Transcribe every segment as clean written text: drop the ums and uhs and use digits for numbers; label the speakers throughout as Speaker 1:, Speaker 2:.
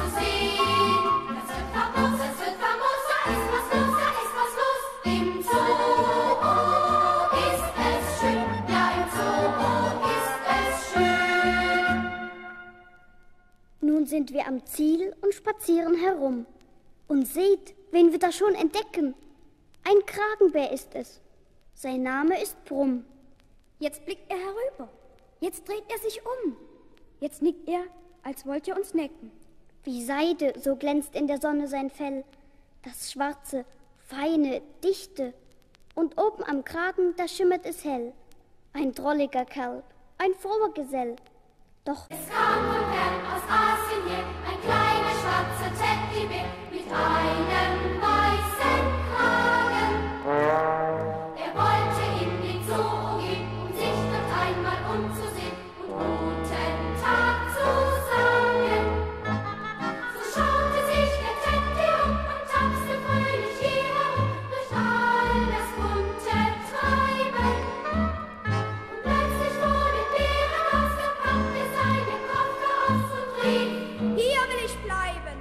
Speaker 1: zu sehen. Es wird famos, da ist was los, da ist was los. Im Zoo ist es schön, ja im Zoo ist es schön.
Speaker 2: Nun sind wir am Ziel und spazieren herum. Und seht, wen wir da schon entdecken. Ein Kragenbär ist es. Sein Name ist Brumm.
Speaker 3: Jetzt blickt er herüber. Jetzt dreht er sich um. Jetzt nickt er, als wollte er uns necken.
Speaker 2: Wie Seide, so glänzt in der Sonne sein Fell. Das schwarze, feine, dichte. Und oben am Kragen, da schimmert es hell. Ein drolliger Kerl, ein froher Gesell. Doch
Speaker 1: es kam von fern aus Asien her ein kleiner schwarzer Teddybär mit einem weißen Kragen. Er wollte in den Zoo gehen, um sich dort einmal umzusehen und guten Tag zu sagen. So schaute sich der Teddy um und tapste fröhlich hier herum durch all das bunte Treiben. Und plötzlich vor den Bärenhaus, da packt er seine Koffer aus und rief:
Speaker 3: Hier will ich bleiben.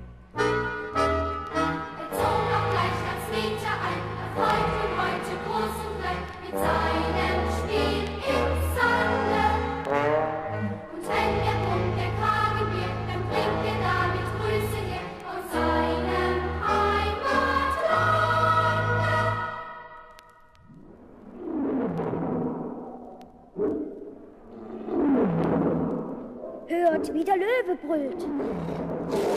Speaker 1: Er zog auch gleich ganz Meter ein, erfreut ihn heute groß und klein mit seinem Spiel im Sande. Und wenn er brummt, der Kragenbär, dann bringt er damit Grüße her aus seinem Heimatlande.
Speaker 2: hört, wie der Löwe brüllt.